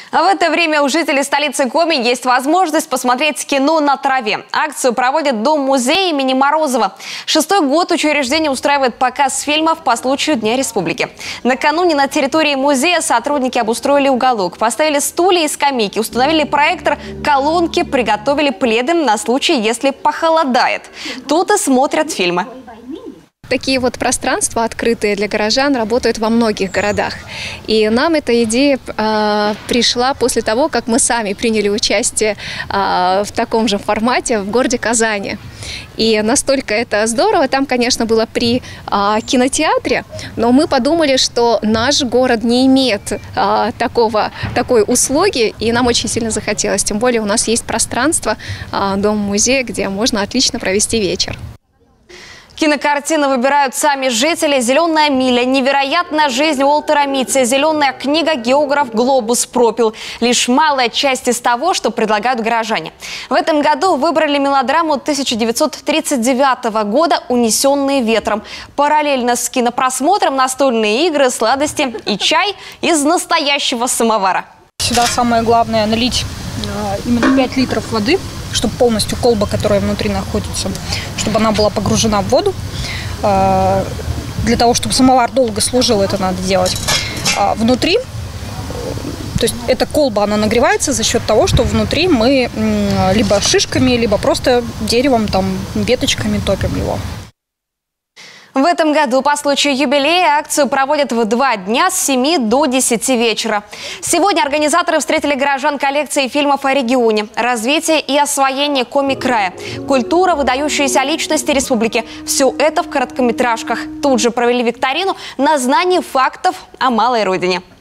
А в это время у жителей столицы Коми есть возможность посмотреть кино на траве. Акцию проводит Дом-музей имени Морозова. 6-й год учреждение устраивает показ фильмов по случаю Дня Республики. Накануне на территории музея сотрудники обустроили уголок, поставили стулья и скамейки, установили проектор, колонки, приготовили пледы на случай, если похолодает. Тут и смотрят фильмы. Такие вот пространства, открытые для горожан, работают во многих городах. И нам эта идея пришла после того, как мы сами приняли участие в таком же формате в городе Казани. И настолько это здорово. Там, конечно, было при кинотеатре, но мы подумали, что наш город не имеет такой услуги, и нам очень сильно захотелось. Тем более у нас есть пространство, дом-музей, где можно отлично провести вечер. Кинокартины выбирают сами жители. «Зеленая миля», «Невероятная жизнь Уолтера Митти», «Зеленая книга», «Географ», «Глобус пропил». Лишь малая часть из того, что предлагают горожане. В этом году выбрали мелодраму 1939 года «Унесенные ветром». Параллельно с кинопросмотром настольные игры, сладости и чай из настоящего самовара. Сюда самое главное налить именно 5 литров воды, чтобы полностью колба, которая внутри находится, чтобы она была погружена в воду. Для того, чтобы самовар долго служил, это надо делать. Внутри, то есть эта колба, она нагревается за счет того, что внутри мы либо шишками, либо просто деревом, там, веточками топим его. В этом году по случаю юбилея акцию проводят в 2 дня с 7 до 10 вечера. Сегодня организаторы встретили горожан коллекцией фильмов о регионе, развитие и освоение Коми-края, культура, выдающиеся личности республики. Все это в короткометражках. Тут же провели викторину на знание фактов о малой родине.